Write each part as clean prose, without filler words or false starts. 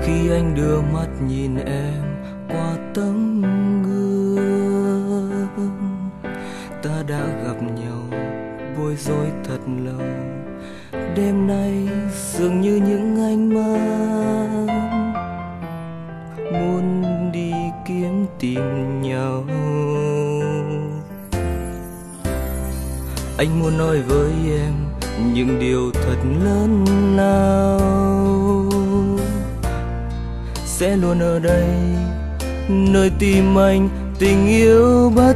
khi anh đưa mắt nhìn em qua tấm gương. Ta đã gặp nhau bối rối thật lâu, đêm nay dường như những ánh mắt muốn đi kiếm tìm nhau. Anh muốn nói với em những điều thật lớn lao, sẽ luôn ở đây nơi tim anh tình yêu bất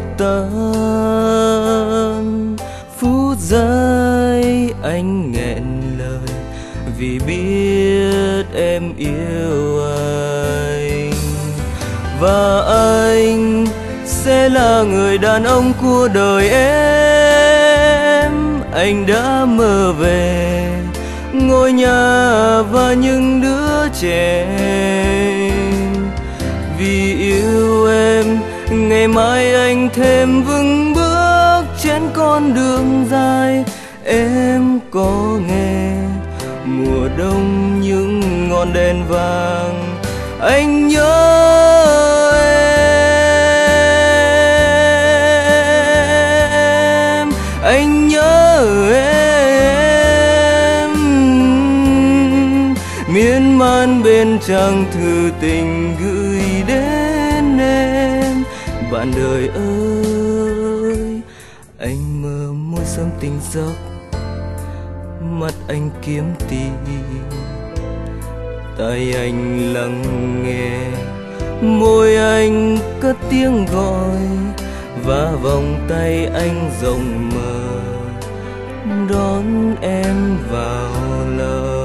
tận. Phút giây anh nghẹn lời vì biết em yêu anh, và anh sẽ là người đàn ông của đời em. Anh đã mơ về ngôi nhà và những đứa trẻ, vì yêu em ngày mai anh thêm vững bước trên con đường dài. Em có nghe mùa đông những ngọn đèn vàng, anh nhớ em, anh nhớ em, miên man bên trang thư tình gửi đến em. Bạn đời ơi, anh mơ môi sớm tỉnh giấc, mắt anh kiếm tìm, tai anh lắng nghe, môi anh cất tiếng gọi, và vòng tay anh rộng mở đón em vào lòng.